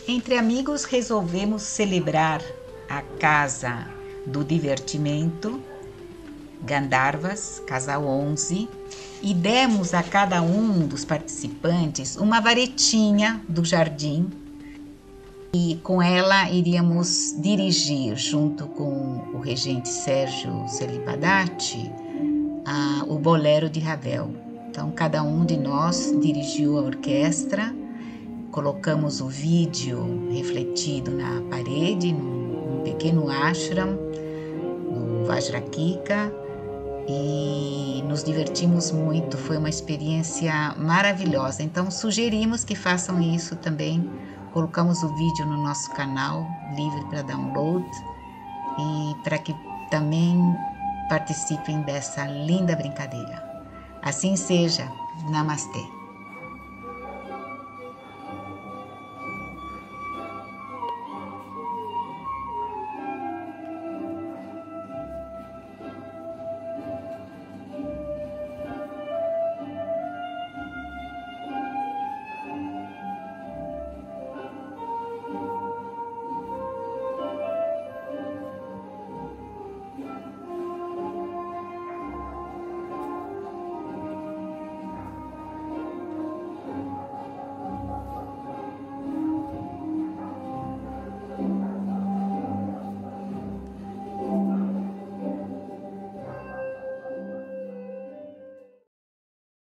Entre amigos resolvemos celebrar a Casa do Divertimento, Gandharvas, Casal 11, e demos a cada um dos participantes uma varetinha do jardim e com ela iríamos dirigir, junto com o regente Sérgio Celibadat, o Bolero de Ravel. Então, cada um de nós dirigiu a orquestra, colocamos o vídeo refletido na parede, num pequeno ashram do Vajrakika, e nos divertimos muito, foi uma experiência maravilhosa. Então sugerimos que façam isso também. Colocamos o vídeo no nosso canal, livre para download, e para que também participem dessa linda brincadeira. Assim seja. Namastê.